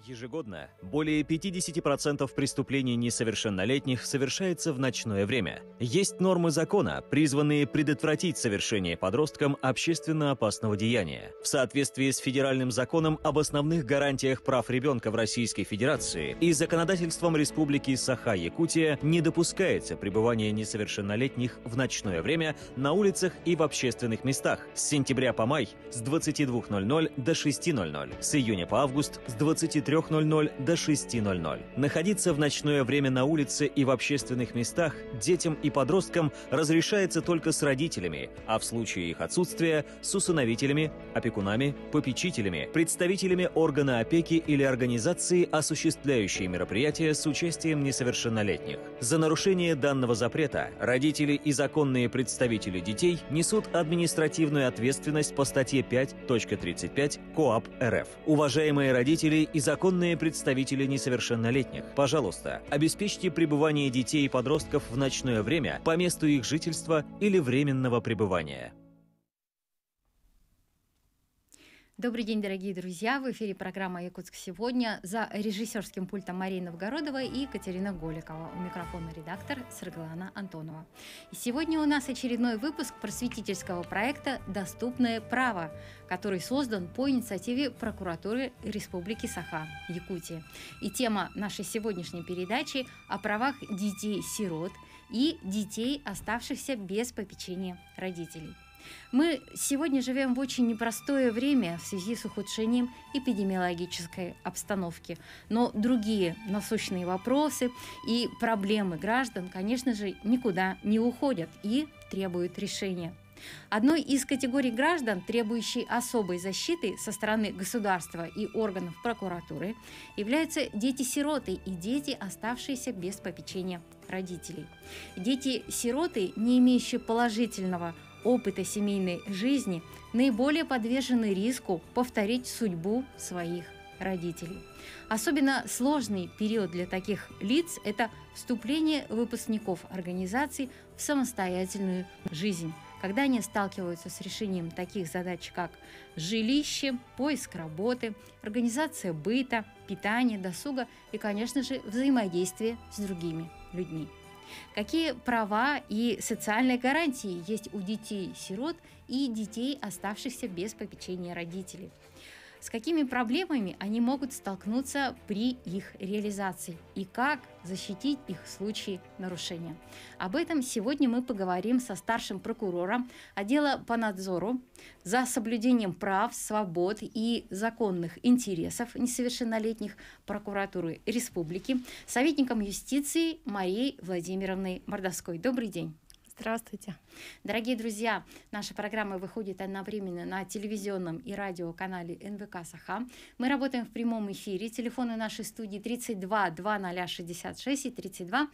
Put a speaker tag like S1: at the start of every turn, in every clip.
S1: Ежегодно более 50% преступлений несовершеннолетних совершается в ночное время. Есть нормы закона, призванные предотвратить совершение подросткам общественно опасного деяния. В соответствии с федеральным законом об основных гарантиях прав ребенка в Российской Федерации и законодательством Республики Саха-Якутия не допускается пребывание несовершеннолетних в ночное время на улицах и в общественных местах с сентября по май с 22:00 до 6:00, с июня по август с 23:00 до 6:00. Находиться в ночное время на улице и в общественных местах детям и подросткам разрешается только с родителями, а в случае их отсутствия с усыновителями, опекунами, попечителями, представителями органа опеки или организации, осуществляющей мероприятия с участием несовершеннолетних. За нарушение данного запрета родители и законные представители детей несут административную ответственность по статье 5.35 КоАП РФ. Уважаемые родители и законные представители несовершеннолетних, пожалуйста, обеспечьте пребывание детей и подростков в ночное время по месту их жительства или временного пребывания.
S2: Добрый день, дорогие друзья! В эфире программа «Якутск сегодня». За режиссерским пультом Мария Новгородова и Екатерина Голикова. У микрофона редактор Сырглана Антонова. И сегодня у нас очередной выпуск просветительского проекта «Доступное право», который создан по инициативе прокуратуры Республики Саха, Якутия. И тема нашей сегодняшней передачи о правах детей-сирот и детей, оставшихся без попечения родителей. Мы сегодня живем в очень непростое время в связи с ухудшением эпидемиологической обстановки. Но другие насущные вопросы и проблемы граждан, конечно же, никуда не уходят и требуют решения. Одной из категорий граждан, требующей особой защиты со стороны государства и органов прокуратуры, являются дети-сироты и дети, оставшиеся без попечения родителей. Дети-сироты, не имеющие положительного опыта семейной жизни, наиболее подвержены риску повторить судьбу своих родителей. Особенно сложный период для таких лиц – это вступление выпускников организаций в самостоятельную жизнь, когда они сталкиваются с решением таких задач, как жилище, поиск работы, организация быта, питание, досуга и, конечно же, взаимодействие с другими людьми. Какие права и социальные гарантии есть у детей-сирот и детей, оставшихся без попечения родителей? С какими проблемами они могут столкнуться при их реализации и как защитить их в случае нарушения? Об этом сегодня мы поговорим со старшим прокурором отдела по надзору за соблюдением прав, свобод и законных интересов несовершеннолетних прокуратуры Республики, советником юстиции Марией Владимировной Мордовской. Добрый день.
S3: Здравствуйте.
S2: Дорогие друзья, наша программа выходит одновременно на телевизионном и радиоканале НВК Саха. Мы работаем в прямом эфире. Телефоны нашей студии 32 2066 и 32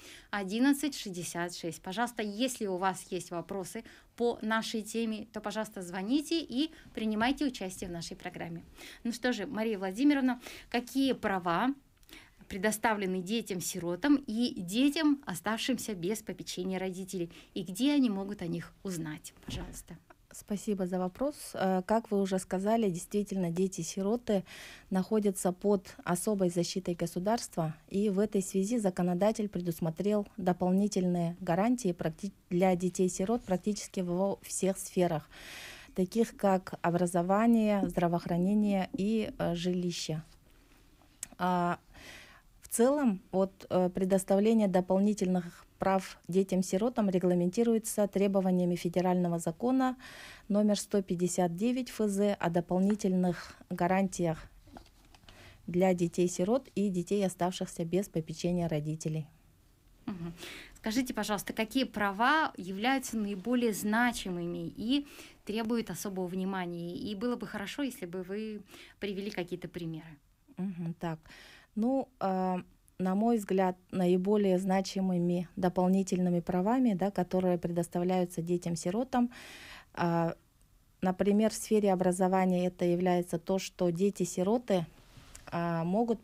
S2: 11 66. Пожалуйста, если у вас есть вопросы по нашей теме, то, пожалуйста, звоните и принимайте участие в нашей программе. Ну что же, Мария Владимировна, какие права предоставлены детям-сиротам и детям, оставшимся без попечения родителей, и где они могут о них узнать? Пожалуйста.
S3: Спасибо за вопрос. Как вы уже сказали, действительно, дети-сироты находятся под особой защитой государства, и в этой связи законодатель предусмотрел дополнительные гарантии для детей-сирот практически во всех сферах, таких как образование, здравоохранение и жилище. В целом, предоставление дополнительных прав детям-сиротам регламентируется требованиями федерального закона номер 159 ФЗ о дополнительных гарантиях для детей-сирот и детей, оставшихся без попечения родителей.
S2: Скажите, пожалуйста, какие права являются наиболее значимыми и требуют особого внимания? И было бы хорошо, если бы вы привели какие-то примеры.
S3: На мой взгляд, наиболее значимыми дополнительными правами, которые предоставляются детям-сиротам, например, в сфере образования это является то, что дети-сироты могут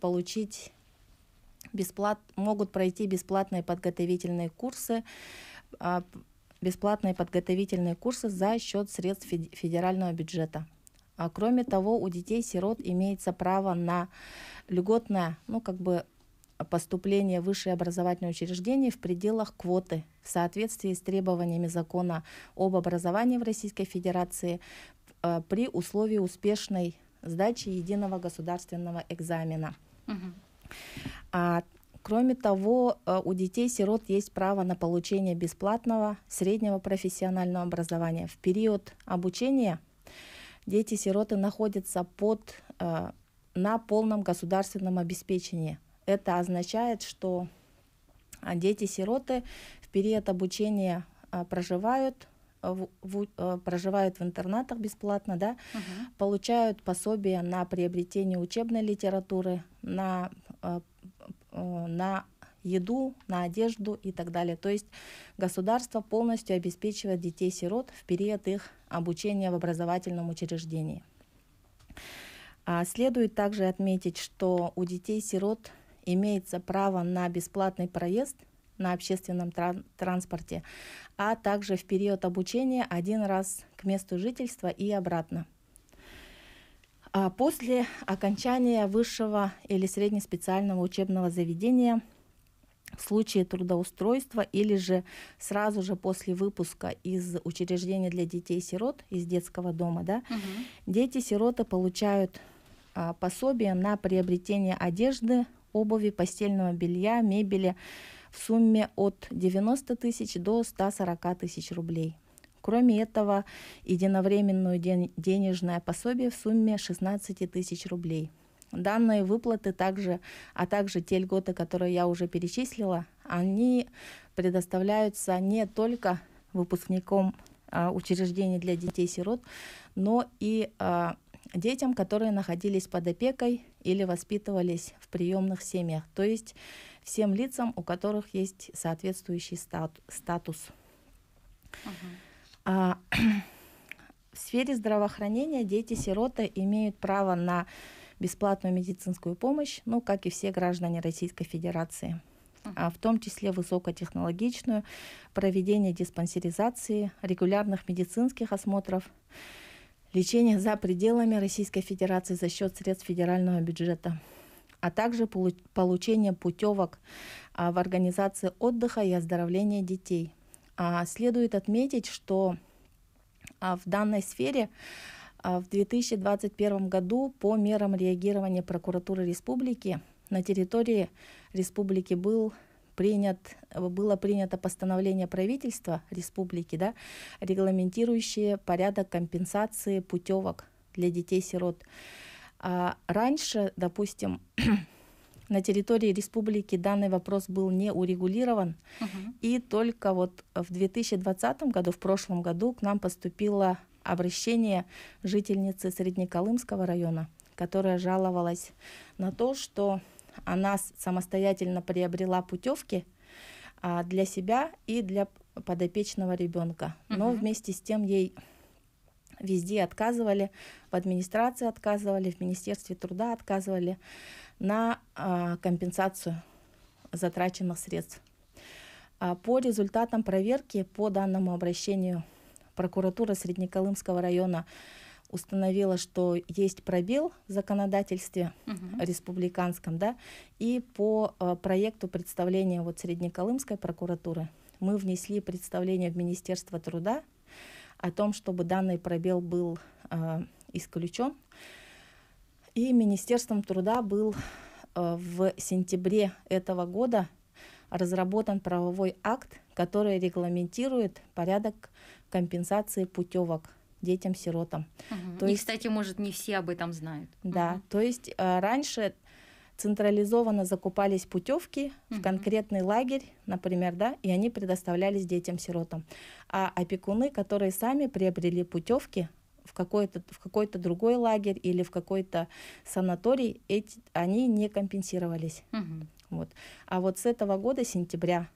S3: пройти бесплатные подготовительные курсы за счет средств федерального бюджета. Кроме того, у детей-сирот имеется право на льготное, поступление в высшее образовательное учреждение в пределах квоты в соответствии с требованиями закона об образовании в Российской Федерации при условии успешной сдачи единого государственного экзамена. Кроме того, у детей-сирот есть право на получение бесплатного среднего профессионального образования. В период обучения дети-сироты находятся на полном государственном обеспечении. Это означает, что дети-сироты в период обучения проживают в интернатах бесплатно, да, получают пособия на приобретение учебной литературы, на еду, на одежду и так далее. То есть государство полностью обеспечивает детей-сирот в период их обучения в образовательном учреждении. Следует также отметить, что у детей-сирот имеется право на бесплатный проезд на общественном транспорте, а также в период обучения один раз к месту жительства и обратно. После окончания высшего или среднеспециального учебного заведения в случае трудоустройства или же сразу же после выпуска из учреждения для детей-сирот, из детского дома, да, дети-сироты получают пособие на приобретение одежды, обуви, постельного белья, мебели в сумме от 90 тысяч до 140 тысяч рублей. Кроме этого, единовременное денежное пособие в сумме 16 тысяч рублей. Данные выплаты а также те льготы, которые я уже перечислила, они предоставляются не только выпускникам учреждений для детей-сирот, но и детям, которые находились под опекой или воспитывались в приемных семьях, то есть всем лицам, у которых есть соответствующий статус. В сфере здравоохранения дети-сироты имеют право на бесплатную медицинскую помощь, как и все граждане Российской Федерации, в том числе высокотехнологичную, проведение диспансеризации, регулярных медицинских осмотров, лечение за пределами Российской Федерации за счет средств федерального бюджета, а также получение путевок в организации отдыха и оздоровления детей. Следует отметить, что в данной сфере в 2021 году по мерам реагирования прокуратуры республики на территории республики было принято постановление правительства республики, да, регламентирующее порядок компенсации путевок для детей-сирот. Раньше, допустим, на территории республики данный вопрос был не урегулирован, и только в 2020 году, в прошлом году, к нам поступило обращение жительницы Среднеколымского района, которая жаловалась на то, что она самостоятельно приобрела путевки для себя и для подопечного ребенка. Но вместе с тем ей везде отказывали, в администрации отказывали, в Министерстве труда отказывали на компенсацию затраченных средств. По результатам проверки по данному обращению прокуратура Среднеколымского района установила, что есть пробел в законодательстве республиканском, да, и по проекту представления Среднеколымской прокуратуры мы внесли представление в Министерство труда о том, чтобы данный пробел был исключен. И Министерством труда был в сентябре этого года разработан правовой акт, который регламентирует порядок компенсации путевок детям-сиротам.
S2: Кстати, может, не все об этом знают.
S3: Да, то есть раньше централизованно закупались путевки в конкретный лагерь, например, да, и они предоставлялись детям-сиротам. А опекуны, которые сами приобрели путевки в какой-то другой лагерь или в какой-то санаторий, они не компенсировались. А с этого года, сентября,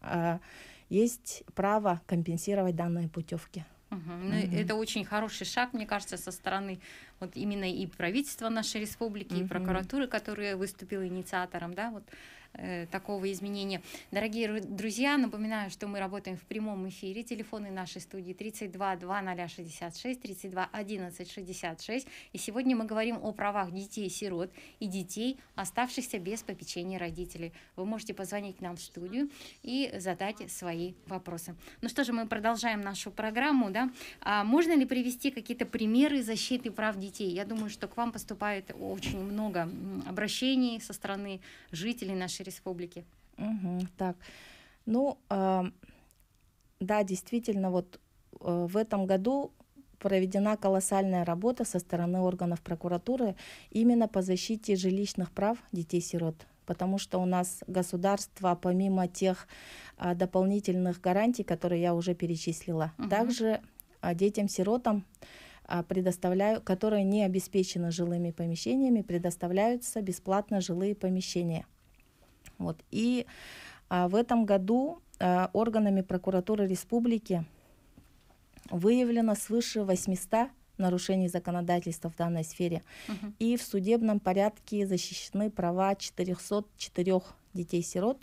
S3: есть право компенсировать данные путевки.
S2: Это очень хороший шаг, мне кажется, со стороны именно и правительства нашей республики, и прокуратуры, которая выступила инициатором, да, такого изменения. Дорогие друзья, напоминаю, что мы работаем в прямом эфире. Телефоны нашей студии 32 2066, 32 11 66. И сегодня мы говорим о правах детей-сирот и детей, оставшихся без попечения родителей. Вы можете позвонить к нам в студию и задать свои вопросы. Ну что же, мы продолжаем нашу программу. Да? Можно ли привести какие-то примеры защиты прав детей? Я думаю, что к вам поступает очень много обращений со стороны жителей нашей республики.
S3: Так, ну, да, действительно, вот в этом году проведена колоссальная работа со стороны органов прокуратуры именно по защите жилищных прав детей-сирот, потому что у нас государство, помимо тех дополнительных гарантий, которые я уже перечислила, также детям-сиротам, которые не обеспечены жилыми помещениями, предоставляются бесплатно жилые помещения. Вот. И в этом году органами прокуратуры республики выявлено свыше 800 нарушений законодательства в данной сфере. И в судебном порядке защищены права 404 детей-сирот,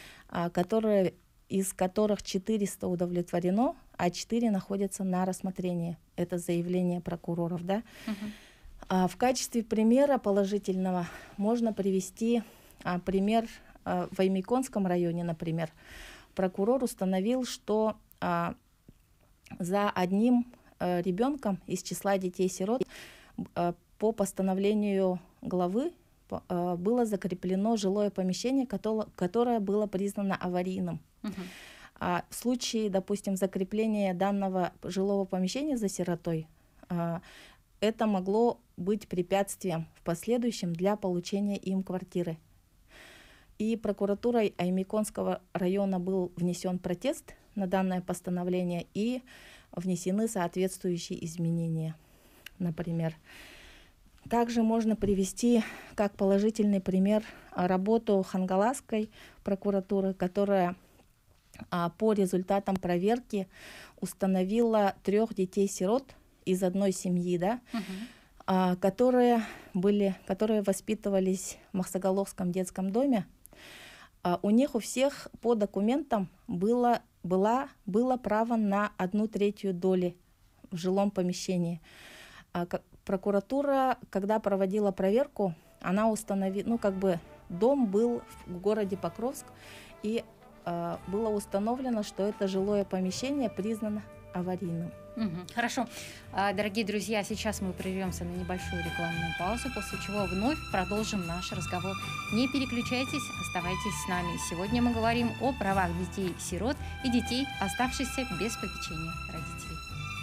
S3: из которых 400 удовлетворено, а 4 находятся на рассмотрении. Это заявление прокуроров. Да? В качестве примера положительного можно привести пример в Аймиконском районе, например. Прокурор установил, что за одним ребенком из числа детей-сирот по постановлению главы было закреплено жилое помещение, которое было признано аварийным. В случае, допустим, закрепления данного жилого помещения за сиротой, это могло быть препятствием в последующем для получения им квартиры. И прокуратурой Аймиконского района был внесен протест на данное постановление и внесены соответствующие изменения, например. Также можно привести как положительный пример работу Хангаласской прокуратуры, которая по результатам проверки установила 3 детей-сирот из одной семьи, да, которые воспитывались в Махсагаловском детском доме. У них у всех по документам было право на 1/3 доли в жилом помещении. Прокуратура, когда проводила проверку, она установила, дом был в городе Покровск, и было установлено, что это жилое помещение признано аварийным.
S2: Хорошо. Дорогие друзья, сейчас мы прервемся на небольшую рекламную паузу, после чего вновь продолжим наш разговор. Не переключайтесь, оставайтесь с нами. Сегодня мы говорим о правах детей-сирот и детей, оставшихся без попечения родителей.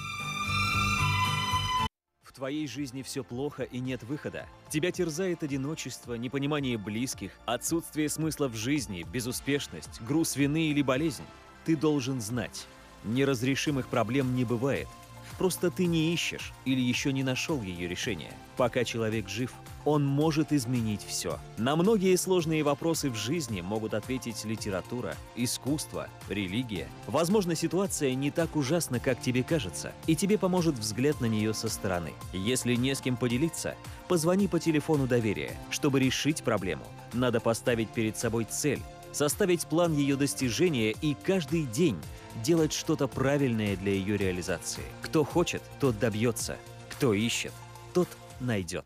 S1: В твоей жизни все плохо и нет выхода. Тебя терзает одиночество, непонимание близких, отсутствие смысла в жизни, безуспешность, груз вины или болезнь. Ты должен знать. Неразрешимых проблем не бывает. Просто ты не ищешь или еще не нашел ее решения. Пока человек жив, он может изменить все. На многие сложные вопросы в жизни могут ответить литература, искусство, религия. Возможно, ситуация не так ужасна, как тебе кажется, и тебе поможет взгляд на нее со стороны. Если не с кем поделиться, позвони по телефону доверия. Чтобы решить проблему, надо поставить перед собой цель, составить план ее достижения и каждый день делать что-то правильное для ее реализации. Кто хочет, тот добьется. Кто ищет, тот найдет.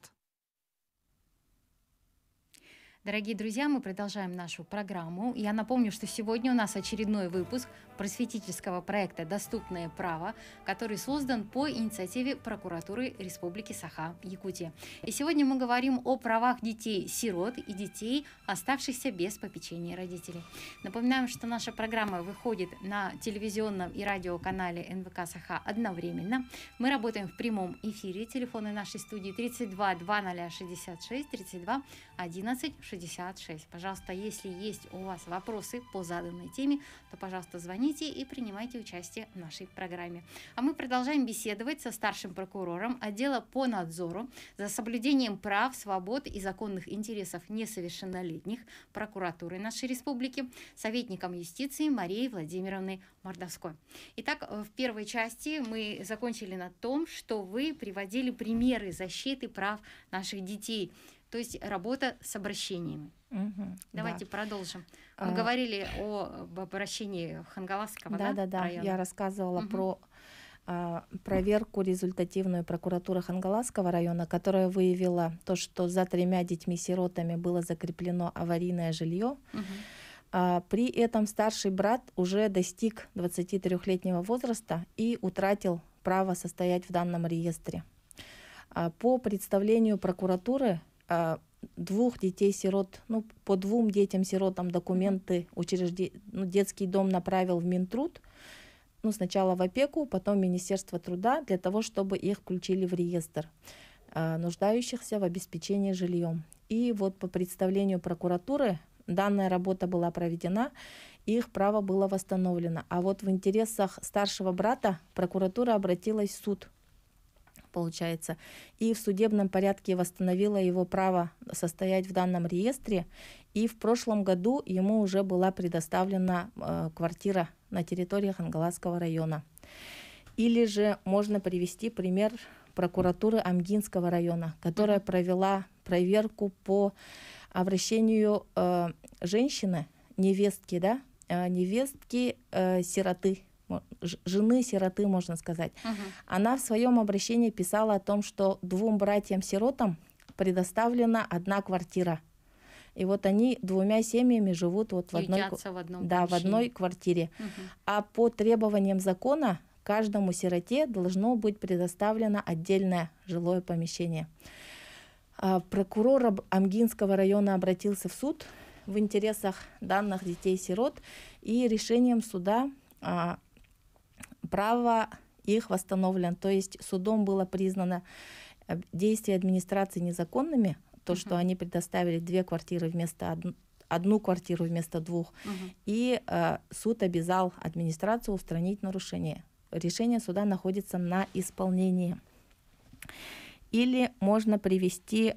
S2: Дорогие друзья, мы продолжаем нашу программу. Я напомню, что сегодня у нас очередной выпуск просветительского проекта «Доступное право», который создан по инициативе прокуратуры Республики Саха-Якутия. И сегодня мы говорим о правах детей-сирот и детей, оставшихся без попечения родителей. Напоминаем, что наша программа выходит на телевизионном и радиоканале НВК Саха одновременно. Мы работаем в прямом эфире. Телефоны нашей студии 32 2066, 32 11 66. Пожалуйста, если есть у вас вопросы по заданной теме, то, пожалуйста, звоните и принимайте участие в нашей программе. А мы продолжаем беседовать со старшим прокурором отдела по надзору за соблюдением прав, свобод и законных интересов несовершеннолетних прокуратуры нашей республики, советником юстиции Марией Владимировной Мордовской. Итак, в первой части мы закончили на том, что вы приводили примеры защиты прав наших детей. То то есть работа с обращениями. Давайте продолжим. Мы говорили об обращении Хангаласского,
S3: да?
S2: района.
S3: Я рассказывала про проверку результативную прокуратуры Хангаласского района, которая выявила то, что за 3 детьми-сиротами было закреплено аварийное жилье. При этом старший брат уже достиг 23-летнего возраста и утратил право состоять в данном реестре. По представлению прокуратуры 2 детей-сирот, по 2 детям-сиротам документы детский дом направил в Минтруд, сначала в опеку, потом в Министерство труда, для того, чтобы их включили в реестр нуждающихся в обеспечении жильем. И вот по представлению прокуратуры данная работа была проведена, и их право было восстановлено. А вот в интересах старшего брата прокуратура обратилась в суд, получается, и в судебном порядке восстановила его право состоять в данном реестре, и в прошлом году ему уже была предоставлена квартира на территории Хангаласского района. Или же можно привести пример прокуратуры Амгинского района, которая провела проверку по обращению женщины, невестки, сироты, жены сироты, можно сказать. Она в своем обращении писала о том, что 2 братьям-сиротам предоставлена 1 квартира. И вот они 2 семьями живут в одной квартире. А по требованиям закона каждому сироте должно быть предоставлено отдельное жилое помещение. Прокурор Амгинского района обратился в суд в интересах данных детей-сирот, и решением суда право их восстановлено. То есть судом было признано действия администрации незаконными, то, что они предоставили 2 квартиры вместо 1 квартиру вместо 2, и суд обязал администрацию устранить нарушение. Решение суда находится на исполнении. Или можно привести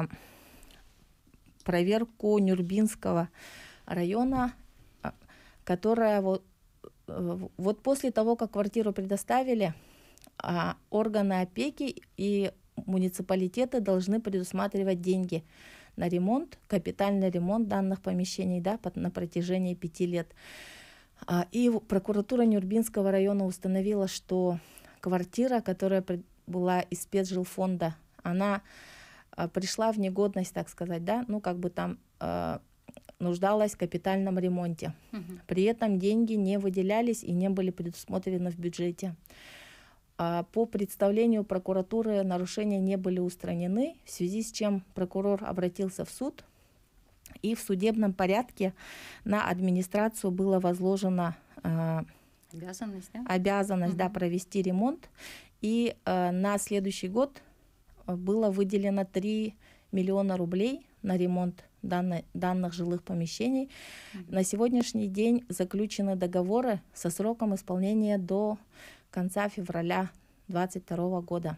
S3: проверку Нюрбинского района, которая вот после того, как квартиру предоставили, органы опеки и муниципалитеты должны предусматривать деньги на ремонт, капитальный ремонт данных помещений на протяжении 5 лет. И прокуратура Нюрбинского района установила, что квартира, которая была из спецжилфонда, она пришла в негодность, так сказать, там нуждалась в капитальном ремонте. При этом деньги не выделялись и не были предусмотрены в бюджете. По представлению прокуратуры нарушения не были устранены, в связи с чем прокурор обратился в суд, и в судебном порядке на администрацию была возложена обязанность провести ремонт. И на следующий год было выделено 3 миллиона рублей на ремонт данных жилых помещений. На сегодняшний день заключены договоры со сроком исполнения до конца февраля 2022 года.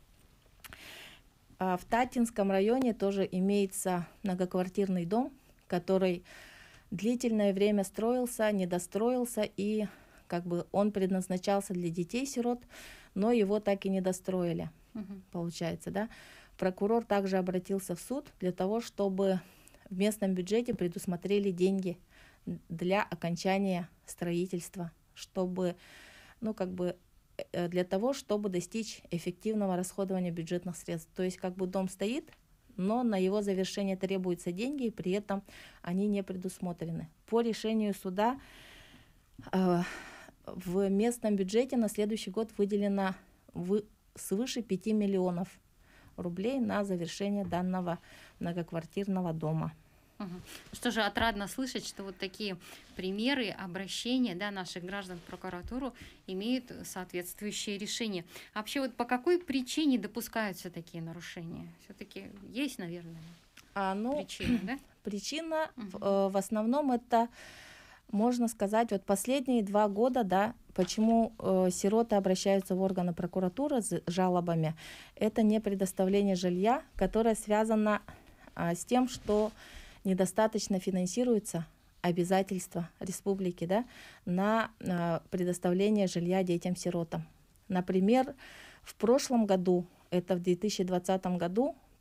S3: В Татинском районе тоже имеется многоквартирный дом, который длительное время строился, недостроился, и он предназначался для детей-сирот, но его так и не достроили, получается, Прокурор также обратился в суд для того, чтобы в местном бюджете предусмотрели деньги для окончания строительства, чтобы, для того, чтобы достичь эффективного расходования бюджетных средств. То есть дом стоит, но на его завершение требуются деньги, и при этом они не предусмотрены. По решению суда в местном бюджете на следующий год выделено свыше 5 миллионов рублей на завершение данного многоквартирного дома.
S2: Что же, отрадно слышать, что вот такие примеры обращения наших граждан в прокуратуру имеют соответствующие решения. А вообще по какой причине допускаются такие нарушения? Все-таки есть, наверное, причина, да?
S3: Причина в основном это, можно сказать, последние 2 года, почему сироты обращаются в органы прокуратуры с жалобами, это не предоставление жилья, которое связано с тем, что недостаточно финансируются обязательства республики на предоставление жилья детям-сиротам. Например, в прошлом году, это в 2020 году,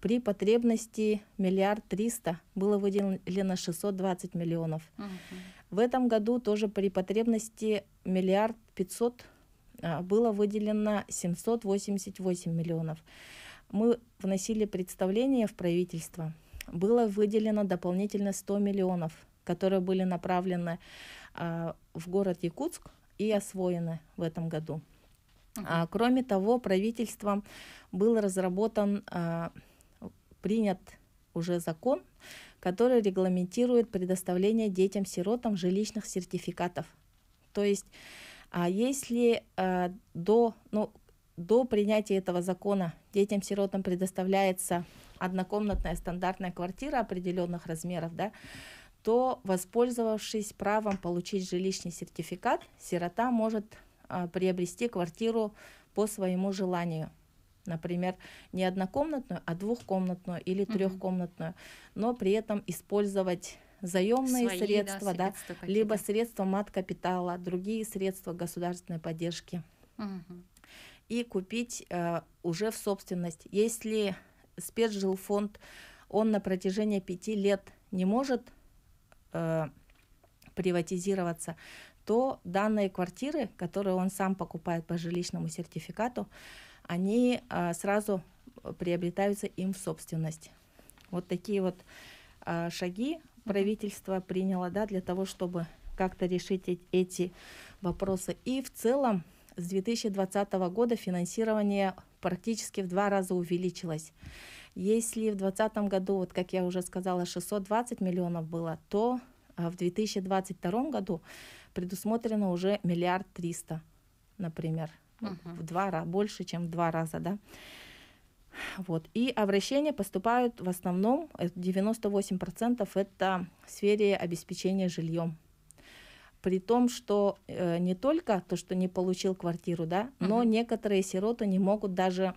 S3: При потребности 1 300 000 000 было выделено 620 миллионов. В этом году тоже при потребности 1 500 000 000 было выделено 788 миллионов. Мы вносили представление в правительство. Было выделено дополнительно 100 миллионов, которые были направлены в город Якутск и освоены в этом году. Кроме того, правительством был разработан, принят уже закон, который регламентирует предоставление детям-сиротам жилищных сертификатов. То есть, если до принятия этого закона детям-сиротам предоставляется однокомнатная стандартная квартира определенных размеров, да, то, воспользовавшись правом получить жилищный сертификат, сирота может приобрести квартиру по своему желанию. Например, не однокомнатную, а двухкомнатную или трехкомнатную, но при этом использовать заемные средства, да, либо средства мат-капитала, другие средства государственной поддержки. И купить уже в собственность. Если спецжилфонд, он на протяжении 5 лет не может приватизироваться, то данные квартиры, которые он сам покупает по жилищному сертификату, они сразу приобретаются им в собственность. Вот такие вот шаги правительство приняло, да, для того, чтобы как-то решить эти вопросы. И в целом с 2020 года финансирование практически в 2 раза увеличилось. Если в 2020 году, вот как я уже сказала, 620 миллионов было, то в 2022 году предусмотрено уже 1 300 000 000, например, в 2 раза, больше, чем в 2 раза, да. Вот. И обращения поступают в основном, 98% это в сфере обеспечения жильем. При том, что не только то, что не получил квартиру, да, но некоторые сироты не могут даже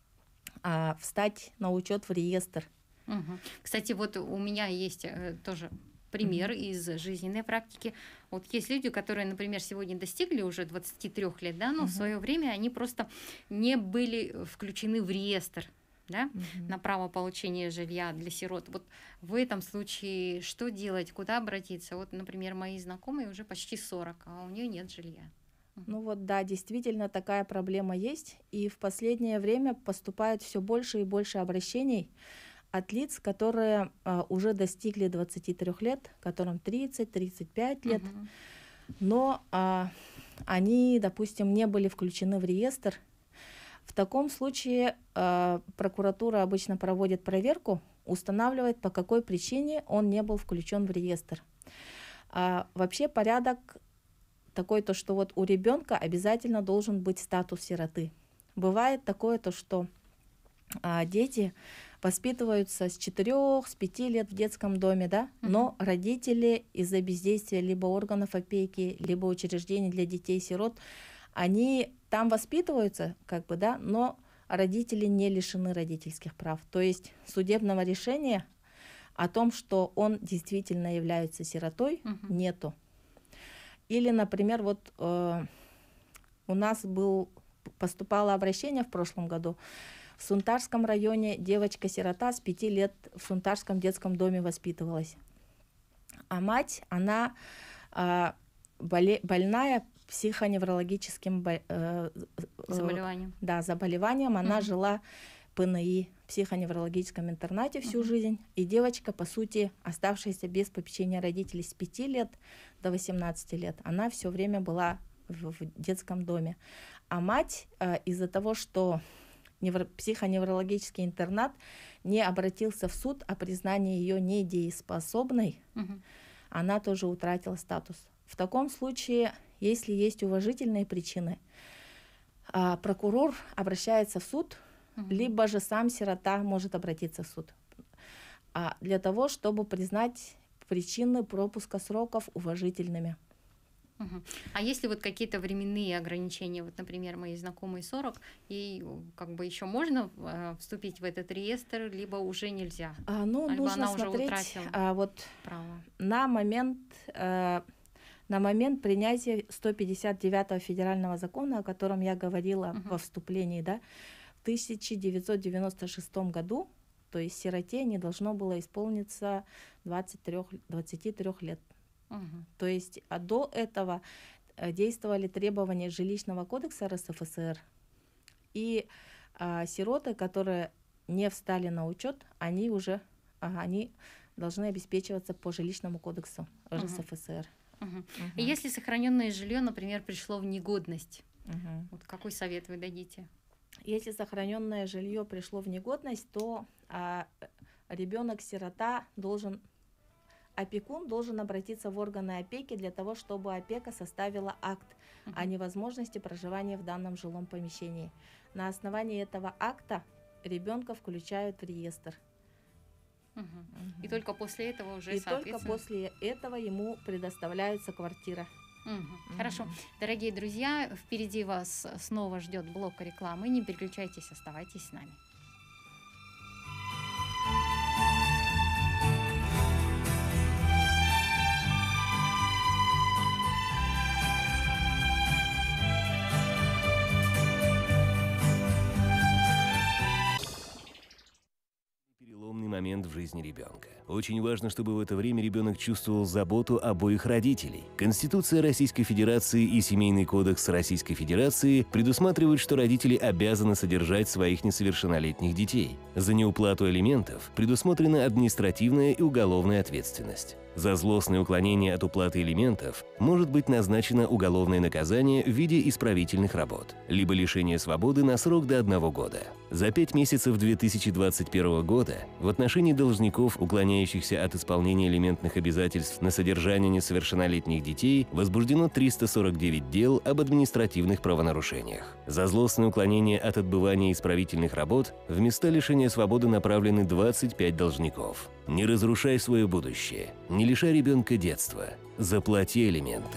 S3: встать на учет в реестр.
S2: Кстати, вот у меня есть тоже пример из жизненной практики. Вот есть люди, которые, например, сегодня достигли уже 23 лет, да, но в свое время они просто не были включены в реестр, да, на право получения жилья для сирот. Вот в этом случае что делать, куда обратиться? Вот, например, мои знакомые уже почти 40, а у нее нет жилья.
S3: Ну вот да, действительно такая проблема есть, и в последнее время поступает все больше и больше обращений от лиц, которые уже достигли 23 лет, которым 30-35 лет, но они, допустим, не были включены в реестр. В таком случае прокуратура обычно проводит проверку, устанавливает, по какой причине он не был включен в реестр. Вообще порядок такой, то, что вот у ребенка обязательно должен быть статус сироты. Бывает такое, то, что дети воспитываются с 4-5 лет в детском доме, да, но родители из-за бездействия либо органов опеки, либо учреждений для детей-сирот, они там воспитываются, как бы, да, но родители не лишены родительских прав. То есть судебного решения о том, что он действительно является сиротой, нету. Или, например, вот у нас поступало обращение в прошлом году. В Сунтарском районе девочка-сирота с 5 лет в Сунтарском детском доме воспитывалась. А мать, она больная психоневрологическим заболеванием. Она жила в ПНИ, психоневрологическом интернате всю жизнь. И девочка, по сути, оставшаяся без попечения родителей с 5 лет до 18 лет, она все время была в детском доме. А мать из-за того, что психоневрологический интернат не обратился в суд о признании ее недееспособной, она тоже утратила статус. В таком случае, если есть уважительные причины, прокурор обращается в суд, либо же сам сирота может обратиться в суд, для того, чтобы признать причины пропуска сроков уважительными.
S2: А есть ли вот какие-то временные ограничения? Вот, например, мои знакомые 40, и как бы еще можно вступить в этот реестр, либо уже нельзя?
S3: Нужно смотреть вот на момент принятия 159-го федерального закона, о котором я говорила во вступлении, да, в 1996 году То есть сироте не должно было исполниться 23 лет. То есть до этого действовали требования жилищного кодекса РСФСР, и сироты, которые не встали на учет, они должны обеспечиваться по жилищному кодексу РСФСР.
S2: И если сохраненное жилье, например, пришло в негодность, вот какой совет вы дадите?
S3: Если сохраненное жилье пришло в негодность, то ребенок-сирота опекун должен обратиться в органы опеки для того, чтобы опека составила акт о невозможности проживания в данном жилом помещении. На основании этого акта ребенка включают в реестр.
S2: И только после этого уже,
S3: только после этого ему предоставляется квартира.
S2: Хорошо. Дорогие друзья, впереди вас снова ждет блок рекламы. Не переключайтесь, оставайтесь с нами.
S4: Момент в жизни ребенка. Очень важно, чтобы в это время ребенок чувствовал заботу обоих родителей. Конституция Российской Федерации и Семейный кодекс Российской Федерации предусматривают, что родители обязаны содержать своих несовершеннолетних детей. За неуплату алиментов предусмотрена административная и уголовная ответственность. За злостное уклонение от уплаты алиментов может быть назначено уголовное наказание в виде исправительных работ, либо лишение свободы на срок до 1 года. За 5 месяцев 2021 года в отношении должников, уклоняющихся от исполнения алиментных обязательств на содержание несовершеннолетних детей, возбуждено 349 дел об административных правонарушениях. За злостное уклонение от отбывания исправительных работ в места лишения свободы направлены 25 должников. Не разрушай свое будущее, не лишай ребенка детства. Заплати алименты.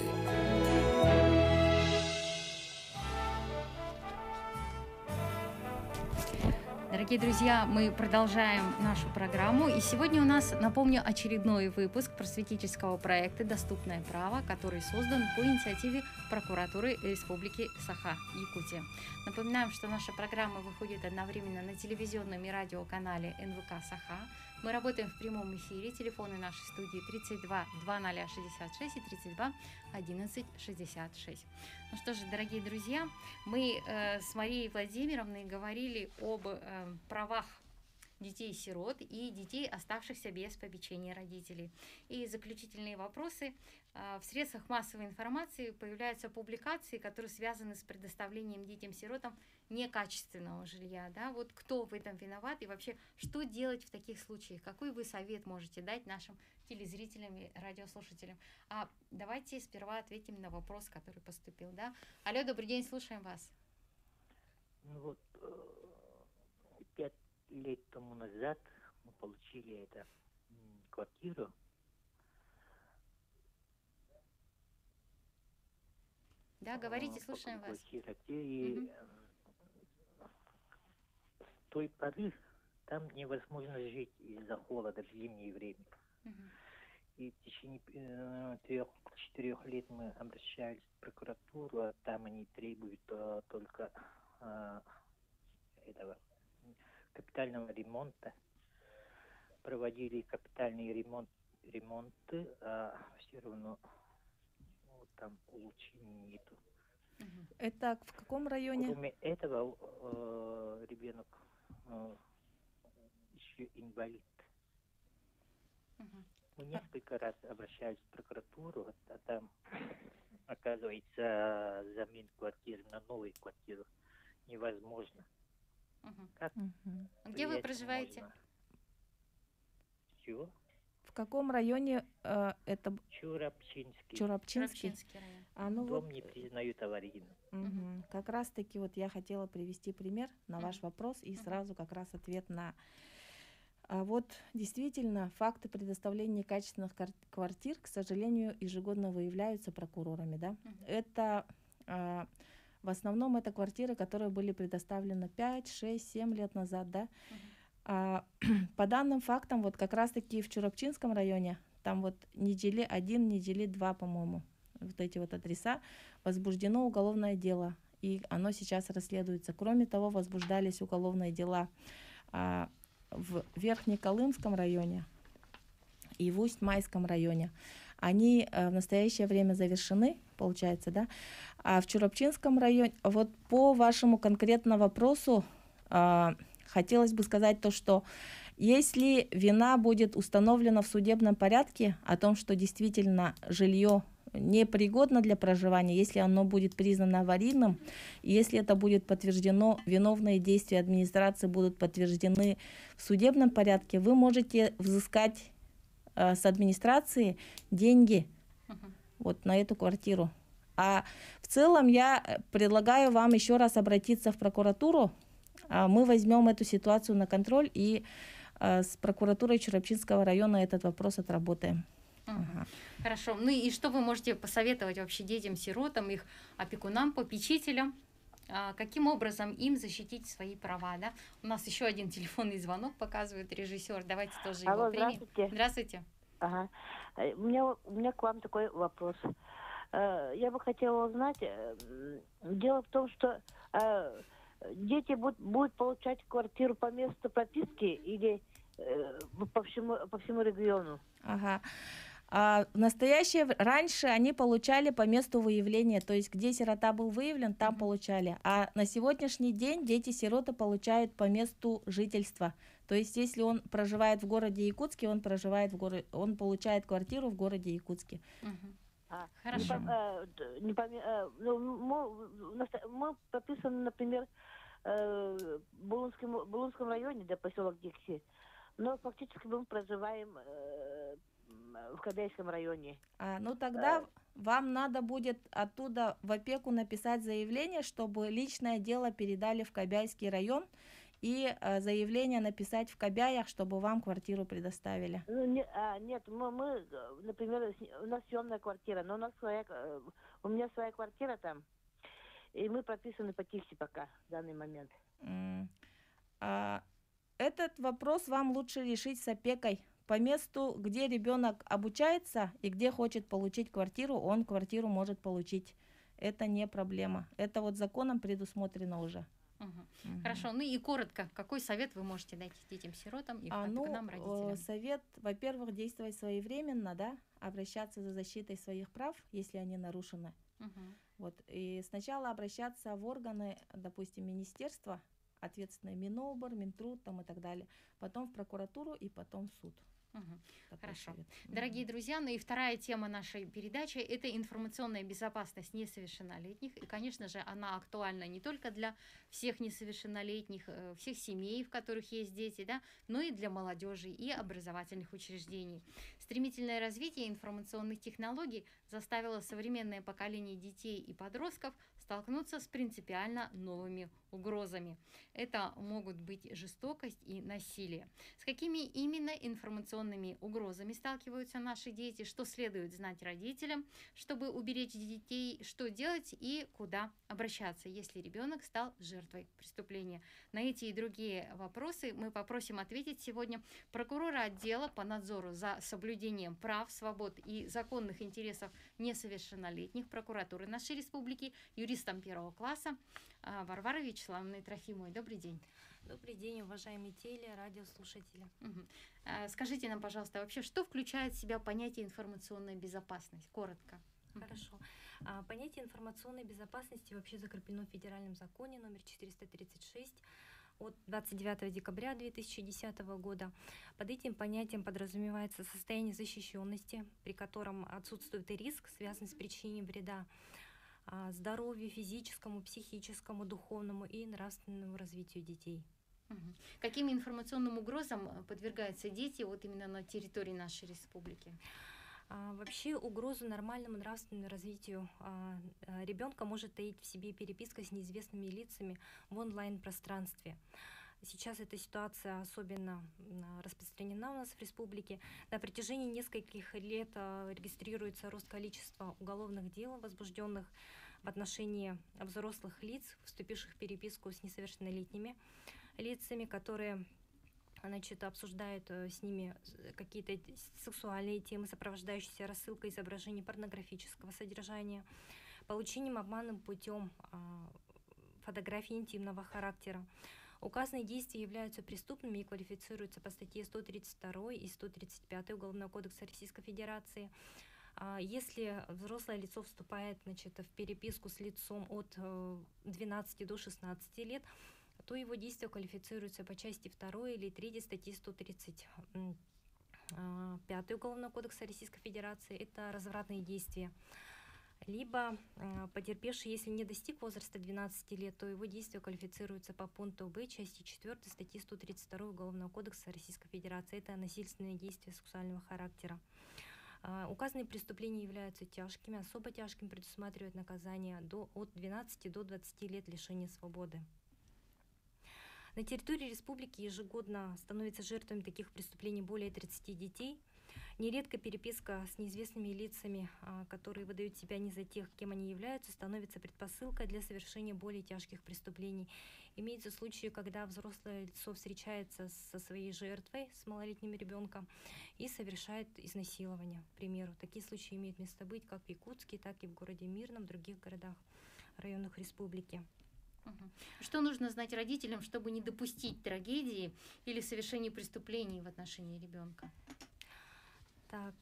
S2: Дорогие друзья, мы продолжаем нашу программу. И сегодня у нас, напомню, очередной выпуск просветительского проекта «Доступное право», который создан по инициативе прокуратуры Республики Саха-Якутия. Напоминаем, что наша программа выходит одновременно на телевизионном и радиоканале НВК Саха. Мы работаем в прямом эфире. Телефоны нашей студии 32 2066 и 32 1166. Ну что же, дорогие друзья, мы с Марией Владимировной говорили об правах детей-сирот и детей, оставшихся без попечения родителей. И заключительные вопросы. В средствах массовой информации появляются публикации, которые связаны с предоставлением детям-сиротам некачественного жилья. Да? Вот кто в этом виноват и вообще что делать в таких случаях? Какой вы совет можете дать нашим телезрителям и радиослушателям? Давайте сперва ответим на вопрос, который поступил. Да? Алло, добрый день, слушаем вас.
S5: 5 лет тому назад мы получили эту квартиру.
S2: Да, говорите, слушаем вас.
S5: И с той поры там невозможно жить из-за холода в зимнее время. И в течение 3-4 лет мы обращались в прокуратуру, а там они требуют только этого капитального ремонта. Проводили капитальные ремонты, а все равно там улучшений нету.
S3: Это в каком районе?
S5: Кроме этого, ребенок еще инвалид. Мы несколько раз обращались в прокуратуру, а там, оказывается, замен квартиры на новую квартиру невозможно. Как
S2: Где вы проживаете?
S5: Можно? Чего?
S3: В каком районе это?
S5: Чурапчинский.
S3: Чурапчинский район.
S5: Дом не признают аварийным.
S3: Как раз таки вот я хотела привести пример на ваш вопрос и сразу как раз ответ на... Вот действительно факты предоставления некачественных квартир, к сожалению, ежегодно выявляются прокурорами. Да? Это в основном это квартиры, которые были предоставлены 5, 6, 7 лет назад. Да? По данным фактам, вот как раз-таки в Чурапчинском районе, там вот недели 1, недели 2, по-моему, вот эти вот адреса, возбуждено уголовное дело, и оно сейчас расследуется. Кроме того, возбуждались уголовные дела в Верхнеколымском районе и в Усть-Майском районе. Они в настоящее время завершены, получается, да? А в Чурапчинском районе, вот по вашему конкретному вопросу, хотелось бы сказать то, что если вина будет установлена в судебном порядке о том, что действительно жилье непригодно для проживания, если оно будет признано аварийным, и если это будет подтверждено, виновные действия администрации будут подтверждены в судебном порядке, вы можете взыскать с администрации деньги вот на эту квартиру. А в целом я предлагаю вам еще раз обратиться в прокуратуру. Мы возьмем эту ситуацию на контроль и с прокуратурой Чурапчинского района этот вопрос отработаем.
S2: Ага. Хорошо. Ну и что вы можете посоветовать вообще детям-сиротам, их опекунам, попечителям? Каким образом им защитить свои права? Да? У нас еще один телефонный звонок показывает режиссер. Давайте тоже его примем.
S6: Здравствуйте.
S2: Здравствуйте.
S6: Ага. У меня к вам такой вопрос. Я бы хотела узнать, дело в том, что дети будут получать квартиру по месту прописки или по всему региону?
S3: Ага. Раньше они получали по месту выявления, то есть где сирота был выявлен, там получали. А на сегодняшний день дети-сироты получают по месту жительства. То есть если он проживает в городе Якутске, он получает квартиру в городе Якутске.
S2: Хорошо.
S6: Мы прописаны, например, в Булунском районе, да, поселок Дикси, но фактически мы проживаем в Кобяйском районе.
S3: Тогда вам надо будет оттуда в опеку написать заявление, чтобы личное дело передали в Кобяйский район, и заявление написать в Кобяях, чтобы вам квартиру предоставили.
S6: Нет, мы, например, у нас съемная квартира, но у меня своя квартира там, и мы прописаны по Тихси пока в данный момент.
S3: Этот вопрос вам лучше решить с опекой. По месту, где ребенок обучается и где хочет получить квартиру, он квартиру может получить. Это не проблема. Это вот законом предусмотрено уже.
S2: Хорошо. Ну и коротко, какой совет вы можете дать детям-сиротам и опекунам, родителям?
S3: Совет, во-первых, действовать своевременно, да, обращаться за защитой своих прав, если они нарушены. Вот. И сначала обращаться в органы, допустим, министерства, ответственные Минобр, Минтруд там, и так далее, потом в прокуратуру и потом в суд.
S2: Хорошо. Дорогие друзья, ну и вторая тема нашей передачи – это информационная безопасность несовершеннолетних. И, конечно же, она актуальна не только для всех несовершеннолетних, всех семей, в которых есть дети, да, но и для молодежи и образовательных учреждений. Стремительное развитие информационных технологий заставило современное поколение детей и подростков столкнуться с принципиально новыми угрозами. Это могут быть жестокость и насилие. С какими именно информационными угрозами сталкиваются наши дети, что следует знать родителям, чтобы уберечь детей, что делать и куда обращаться, если ребенок стал жертвой преступления. На эти и другие вопросы мы попросим ответить сегодня прокурора отдела по надзору за соблюдением прав, свобод и законных интересов несовершеннолетних прокуратуры нашей республики, юристом первого класса Варвары Вячеславовны Трофимовой. Добрый день.
S7: Добрый день, уважаемые радиослушатели.
S2: Скажите нам, пожалуйста, вообще, что включает в себя понятие информационная безопасность? Коротко.
S7: Хорошо. Понятие информационной безопасности вообще закреплено в Федеральном законе номер 436 от 29 декабря 2010 года. Под этим понятием подразумевается состояние защищенности, при котором отсутствует риск, связанный с причинением вреда здоровью физическому, психическому, духовному и нравственному развитию детей.
S2: Каким информационным угрозам подвергаются дети вот именно на территории нашей республики?
S7: Вообще угрозу нормальному нравственному развитию ребенка может таить в себе переписка с неизвестными лицами в онлайн-пространстве. Сейчас эта ситуация особенно распространена у нас в республике. На протяжении нескольких лет регистрируется рост количества уголовных дел, возбужденных в отношении взрослых лиц, вступивших в переписку с несовершеннолетними лицами, которые обсуждают с ними какие-то сексуальные темы, сопровождающиеся рассылкой изображений порнографического содержания, получением обманным путем фотографий интимного характера, Указанные действия являются преступными и квалифицируются по статье 132 и 135 Уголовного кодекса Российской Федерации. Если взрослое лицо вступает, значит, в переписку с лицом от 12 до 16 лет, то его действия квалифицируются по части 2 или 3 статьи 135 Уголовного кодекса Российской Федерации. Это развратные действия. Либо потерпевший, если не достиг возраста 12 лет, то его действия квалифицируются по пункту Б части 4 статьи 132 Уголовного кодекса Российской Федерации. Это насильственные действия сексуального характера. Указанные преступления являются тяжкими, особо тяжкими предусматривают наказание от 12 до 20 лет лишения свободы. На территории республики ежегодно становится жертвами таких преступлений более 30 детей. Нередко переписка с неизвестными лицами, которые выдают себя не за тех, кем они являются, становится предпосылкой для совершения более тяжких преступлений. Имеются случаи, когда взрослое лицо встречается со своей жертвой, с малолетним ребенком, и совершает изнасилование, к примеру. Такие случаи имеют место быть как в Якутске, так и в городе Мирном, в других городах, районах республики.
S2: Что нужно знать родителям, чтобы не допустить трагедии или совершения преступлений в отношении ребенка?
S7: Так,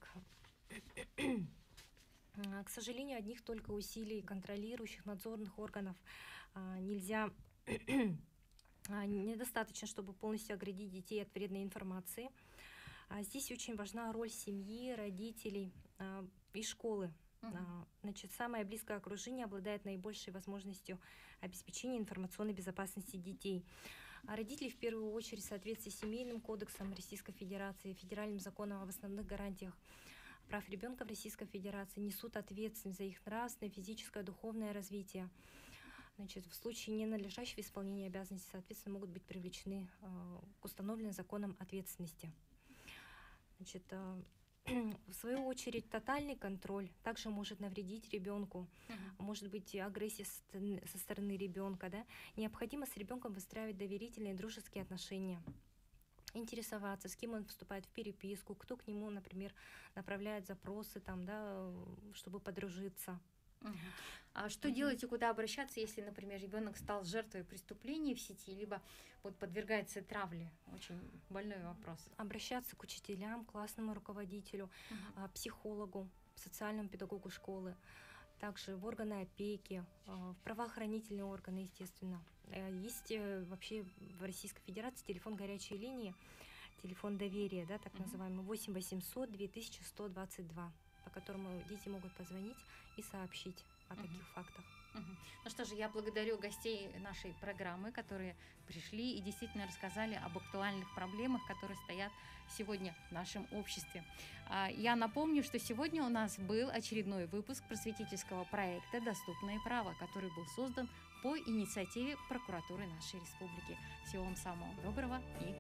S7: к сожалению, одних только усилий контролирующих надзорных органов нельзя, недостаточно, чтобы полностью оградить детей от вредной информации. Здесь очень важна роль семьи, родителей и школы. Значит, самое близкое окружение обладает наибольшей возможностью обеспечения информационной безопасности детей. А родители, в первую очередь, в соответствии с Семейным кодексом Российской Федерации, Федеральным законом об основных гарантиях прав ребенка в Российской Федерации, несут ответственность за их нравственное, физическое, духовное развитие. Значит, в случае ненадлежащего исполнения обязанностей, соответственно, могут быть привлечены к установленной законом ответственности. Значит, в свою очередь, тотальный контроль также может навредить ребенку, может быть агрессия со стороны ребенка. Да? Необходимо с ребенком выстраивать доверительные дружеские отношения, интересоваться, с кем он вступает в переписку, кто к нему, например, направляет запросы, там, да, чтобы подружиться.
S2: А что делать и куда обращаться, если, например, ребенок стал жертвой преступлений в сети, либо вот подвергается травле? Очень больной вопрос.
S7: Обращаться к учителям, классному руководителю, психологу, социальному педагогу школы, также в органы опеки, в правоохранительные органы, естественно. Есть вообще в Российской Федерации телефон горячей линии, телефон доверия, да, так называемый, 8 800 2122, по которому дети могут позвонить и сообщить о таких фактах.
S2: Ну что же, я благодарю гостей нашей программы, которые пришли и действительно рассказали об актуальных проблемах, которые стоят сегодня в нашем обществе. Я напомню, что сегодня у нас был очередной выпуск просветительского проекта «Доступное право», который был создан по инициативе прокуратуры нашей республики. Всего вам самого доброго и